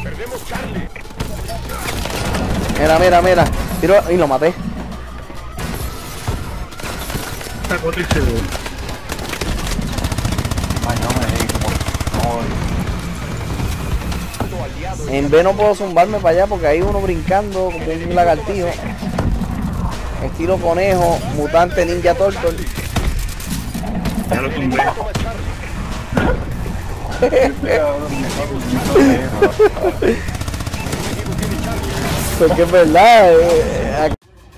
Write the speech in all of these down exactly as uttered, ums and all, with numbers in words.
Perdemos Charlie. Mira, mira, mira. Tiro y lo maté. Sacó otro y se dio. Ay, no me di como... No. En B no puedo zumbarme para allá porque hay uno brincando como un lagartijo. Estilo conejo, mutante ninja turtle. Ya lo tumbé. Porque es verdad. Eh,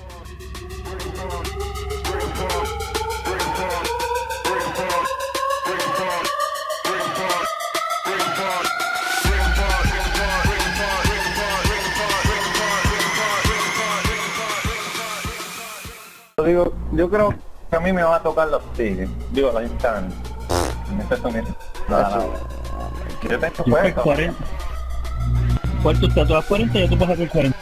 Digo, yo creo que a mí me van a tocar los tigres. Digo, la instant. En este sonido. Nada, nada. Yo tengo Yo fui fuego. cuarenta. ¿Cuál tú estás? ¿Tú vas cuarenta? Ya tú vas a hacer cuarenta.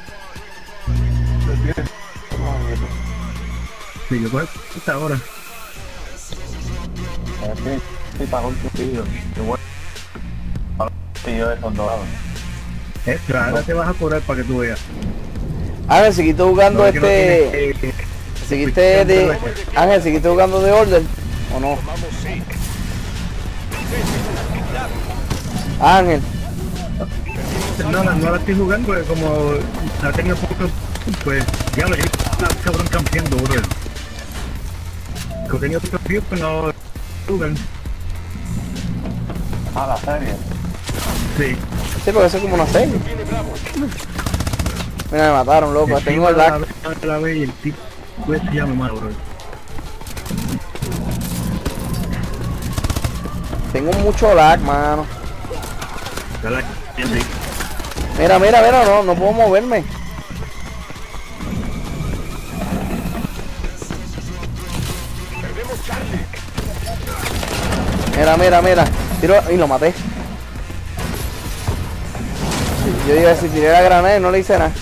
Sí, yo voy a esta hora. Sí, sí, para un tío. Yo voy a un tío de esos dorados. Eh, pero ahora te vas a cobrar para que tú veas. Ángel, seguiste jugando No, es que no este. tienes que- Seguiste de. Ángel, seguiste jugando de Order. ¿O no? Ángel. No, no, no la estoy jugando porque como ha tenido poco, pues ya lo he cabrón campeando, bro. Que he tenido poco tiempo, no jugan. Ah, la serie. Sí. Sí, porque eso es como una serie. Mira, me mataron, loco. Tengo el lag. La, la vez y el tipo pues se llama mal, bro. Tengo mucho lag, mano. Ya la entiende. Mira, mira, mira, no, no puedo moverme. Mira, mira, mira. Tiro y lo maté. Yo iba a decir, tiré la granada y no le hice nada.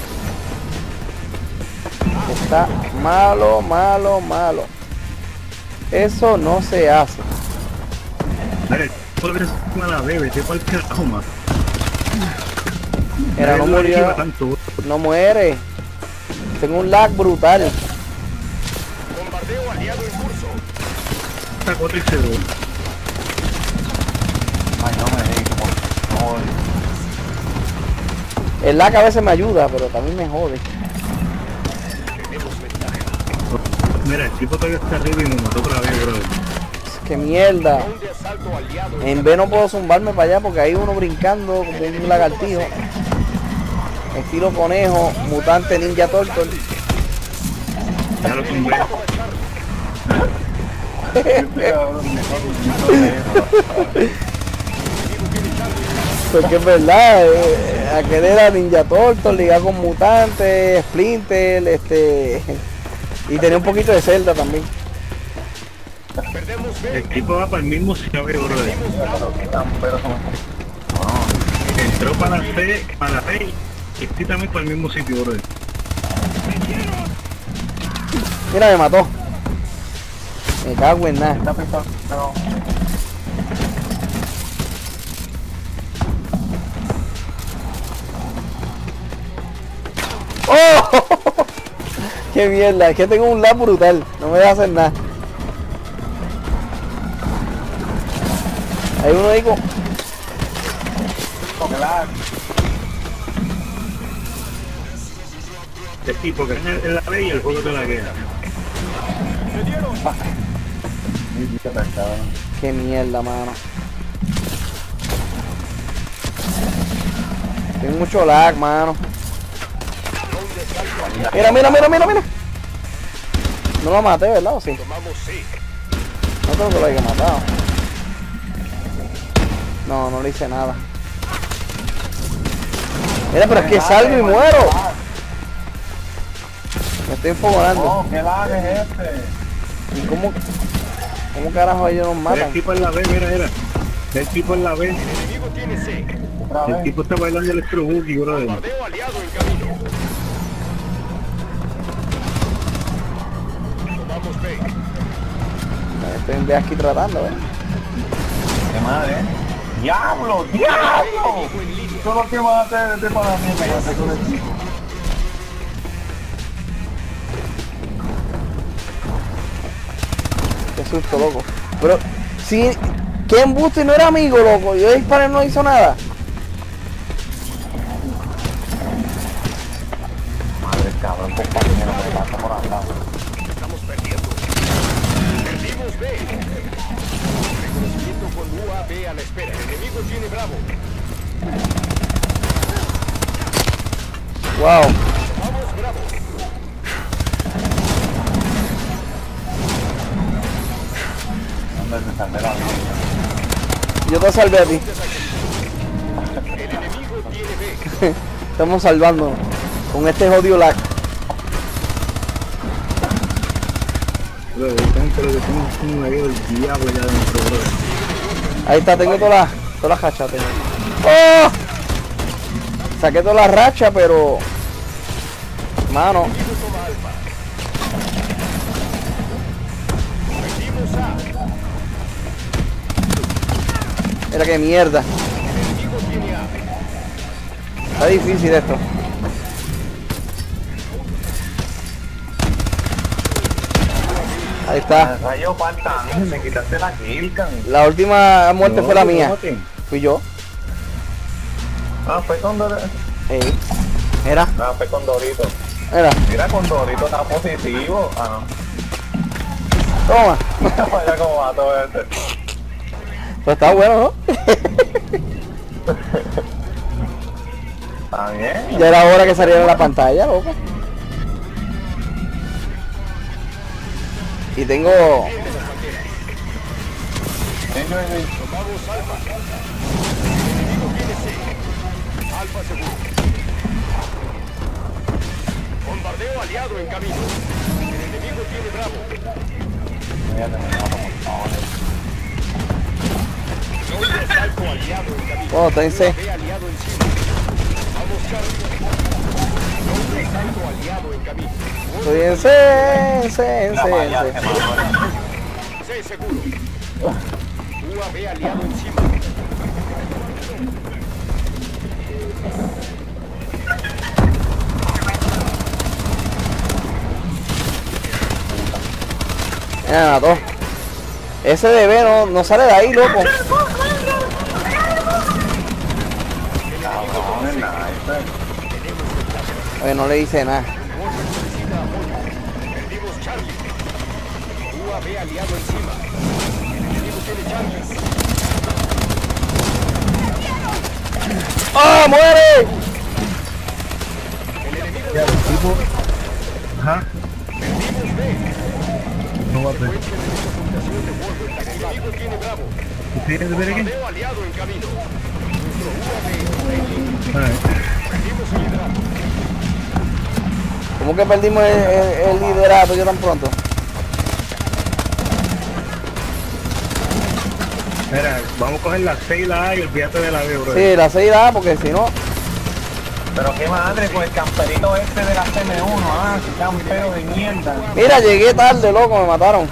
Está malo, malo, malo. Eso no se hace. Mira, por eso la bebe, te cual carajo más. Mira, no murió. No muere. Tengo un lag brutal. Bombardeo aliado en curso. Sacó otro y se dio. Ay, no me di como... No. El lag a veces me ayuda, pero también me jode. Mira, el tipo todavía está arriba y me mató otra vez, bro. Qué mierda. Un de asalto aliado. En B no puedo zumbarme para allá porque hay uno brincando como un lagartijo. Estilo conejo, mutante ninja turtle. Ya lo tumbé. Porque es verdad, eh, aquel era ninja turtle, liga con mutante, Splinter, este... Y tenía un poquito de Zelda también. Perdemos B. El tipo va para el mismo sitio, bro. Entró para la C, para la C, y estoy también para el mismo sitio, bro. Mira, me mató. Me cago en nada. Está pensando... No. ¡Oh! ¡Qué mierda! Es que tengo un lag brutal. No me deja hacer nada. Hay uno ahí con... El tipo que es en la B y el juego te la queda. ¡Qué mierda, mano! Tengo mucho lag, mano. Mira, mira, mira, mira, mira. No lo maté, ¿verdad? ¿O sí? Tomamos C. No creo que lo haya matado. No, no le hice nada. Mira, pero es que salgo y muero. Me estoy enfogonando. Oh, qué lag es este. ¿Y cómo, cómo carajo ellos nos El matan? tipo en la B, mira, mira. El tipo en la B. El enemigo tiene C. Otra El vez. tipo está bailando el electro boogie, bro. Bombardeo aliado en camino. Tomamos B. Estoy de aquí tratando, ¿eh? ¡Qué madre! ¡Diablo! ¡Diablo! Enemigo en línea. Todo lo que vas a hacer de para mí, cállate con el chico. Qué susto, loco. Pero, si... ¿Qué embuste? No era amigo, loco. Yo disparé y no hizo nada. Madre cabrón, compañero, me pasa por al lado. Estamos perdiendo. Perdimos B. Reconocimiento con U A B a la espera. El enemigo tiene Bravo. Wow. Vamos, Bravo. ¿Dónde se sale la vida? Yo te salvé a ti. El enemigo tiene B. Estamos salvándonos. Con este jodido lag. Bro, yo tengo, pero yo tengo un medio del diablo ya dentro, bro. Ahí está, tengo todas las todas las rachas. Tengo. ¡Oh! Saqué todas las rachas, pero... Mano. Perdimos A. Mira qué mierda. El enemigo tiene A. Está difícil esto. Ahí está. Rayo falta, me quitaste la kill, can. La última muerte No, fue la no, mía. no, ¿qué? Fui yo. Ah, fue con Dorito. Ey. Mira, Ah, fue con Dorito. mira. Mira, con Dorito está positivo. Ah, Toma. no. Vaya como va todo este. Pues está bueno, ¿no? Está bien. Ya era hora que saliera en la pantalla, loco. Y tengo... Tengo el... Tomamos Alfa. El enemigo tiene C. Alfa seguro. Bombardeo aliado en camino. El enemigo tiene Bravo. Voy a terminar, por favor. Doble salto aliado en camino. Oh, está en C. B aliado encima. Vamos, Charlie. Doble salto aliado en camino. Estoy en C, en C, en La C, en valla C. se mató. C seguro. U A B aliado encima. Ya me mató. Ese de B no, no sale de ahí, loco. Cabrón, es nice. Oye, no le hice nada. Perdimos Charlie. U A B aliado encima. El enemigo tiene Charlie. ¡Ah, muere! El enemigo Ya, el tipo... Ajá. perdimos B. No va a ver. Secuencia de desocultación de Warwick activada. El enemigo tiene Bravo. ¿Tú tienes que ver aquí? Bombardeo aliado en camino. Nuestro U A B está en línea. Alright. Perdimos el liderato. ¿Cómo que perdimos el, el, el liderato yo tan pronto? Mira, vamos a coger la C y la A y olvídate de la B, bro. Sí, la seis da, porque si no... Pero qué madre, pues el camperito este de la C M uno, ah, qué campero de mierda. Mira, llegué tarde, loco, me mataron.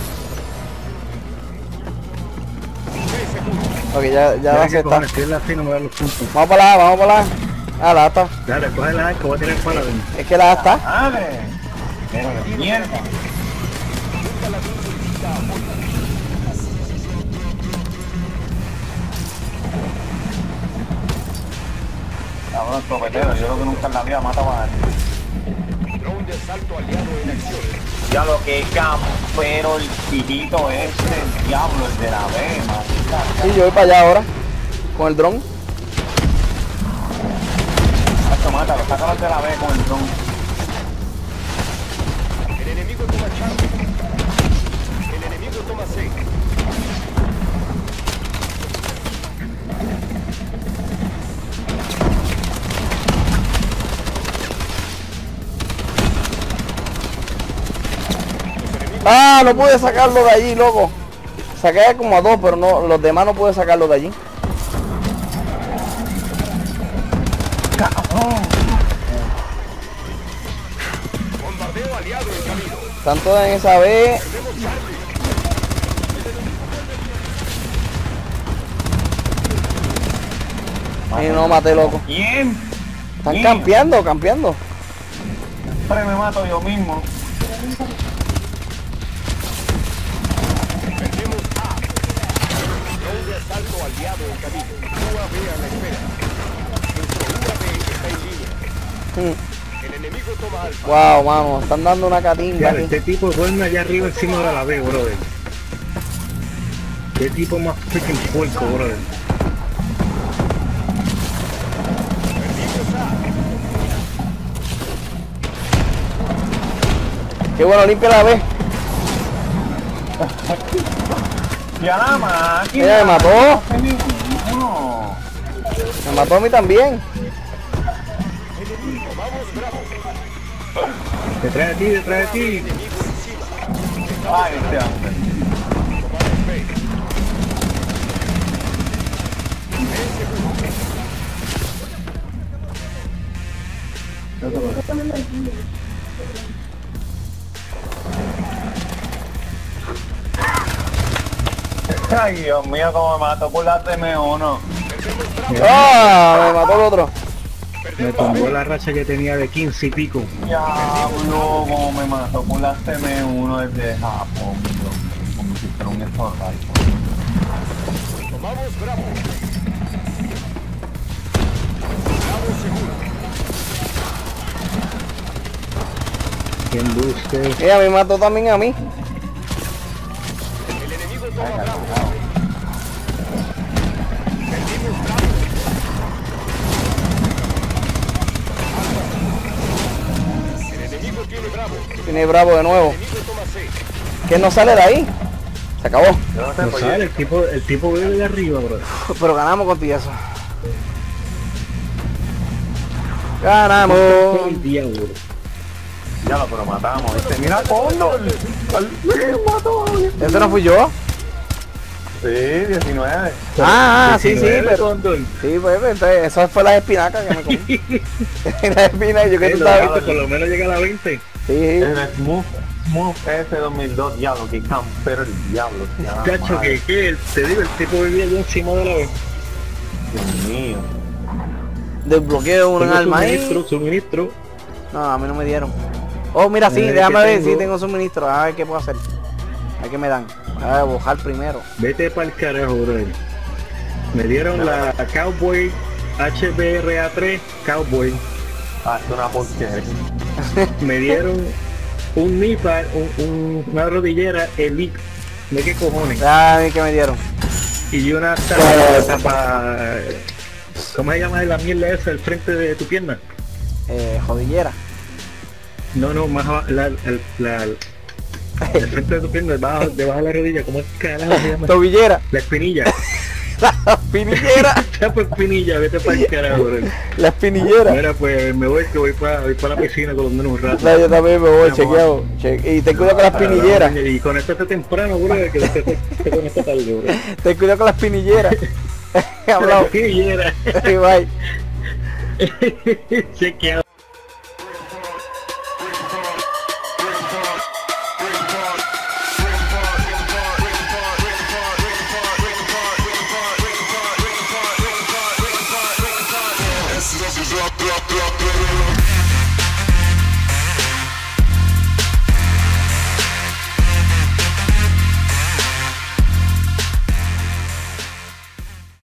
Ok, ya, ya Mira la que C está. cojones, si es la C no me da los puntos. Vamos para la, vamos para la. Ah, la A está. Dale, coge la A que voy a tirar para la B. Es que la A está. Madre, pero de mierda. Cabrón, topetero, yo creo que nunca en la vida mataba a alguien. Drone de asalto aliado en acción. Ya lo que campero el pillito este, el diablo, el de la B, maldita. Sí, yo voy para allá ahora. Con el dron. Macho, mátalo, sácalo de la B con el dron. El enemigo toma Charlie. El enemigo toma C. Ah, no pude sacarlo de allí, loco. Saqué como a dos, pero no, los demás no pude sacarlo de allí. Cabrón. Bombardeo aliado en camino. Están todas en esa B. Perdemos Charlie. Y no maté, loco. ¿Quién? Están ¿Quién? campeando, campeando. Siempre me mato yo mismo. Perdemos A. Dron de asalto aliado en camino. U A V a la espera. Nuestro U A V está en línea. Mm. El enemigo toma alfa. Wow, mano, están dando una catinga Ya, aquí. este tipo duerme allá arriba encima de la B, brother. Qué tipo más freaking puerco, brother. Qué bueno, limpia la B. Ya la máquina. Mira, me mató. No. Me mató a mí también. Detrás de ti, detrás de ti. Ay, este hombre. Ay, Dios mío, cómo me mató por la T M uno. Ah, me mató el otro. Me tumbó la racha que tenía de quince y pico. Diablo, cómo me mató por la T M uno desde Japón. Dios mío, como si fuera un estorral. Tomamos Bravo. Bravo seguro. Quien busque. Ella me mató también a mí. El enemigo toma Bravo. Perdimos Bravo. El enemigo tiene Bravo. Tiene Bravo de nuevo. El enemigo toma C. ¿Qué no sale de ahí? Se acabó. Yo no sé, No pues, sale, el tipo, el tipo vive de arriba, brother. Pero ganamos con eso. Ganamos. El diablo. ya lo pero matamos. Este, mira Cóndor. Me mató. ¿Ese no fui yo? Sí, diecinueve. Ah, ah, sí, sí, diecinueve, pero... Cóndor. Sí, pues, entonces, eso fue las espinacas que me comí. Las espinacas, yo que Eh, tú lo sabes. dejaste, por lo menos llega a la veinte. Sí, El Smooth, Smooth S dos mil dos, diablo, que campero el diablo. ya, Cacho, madre. que, que, te digo, el tipo vivía allá encima de la vez. Dios mío. desbloqueo un Tengo arma suministro, ahí. suministro. No, a mí no me dieron. Oh, mira, sí, Eh, déjame ¿qué ver si tengo? tengo suministro. A ver qué puedo hacer. A ver qué me dan. A ver, bajar primero. Vete para el carajo, brother. Me dieron la Cowboy H B R A tres Cowboy. Ah, es una porquería. Me dieron un Nipa, un, un- una rodillera Elite. ¿De qué cojones? A ver qué me dieron. Y una tapa para... ¿Cómo se llama la mierda esa? El frente de tu pierna. Eh, jodillera. No, no, más abajo, la, el, la, el frente de tu pierna, debajo, debajo de la rodilla. ¿Cómo es que carajo se llama? Tobillera. La espinilla. La espinillera. Tapa espinilla, vete para el carajo, bro. La espinillera. Mira, pues me voy, que voy para voy pa la piscina con los menos un rato. No, yo también me voy, chequeado. Che- y ten cuidado con la espinillera. Y conéctate temprano, bro, que te, te, te conectas tarde, bro. Ten cuidado con la espinillera. La Hablado. espinillera. Bye. Chequeado.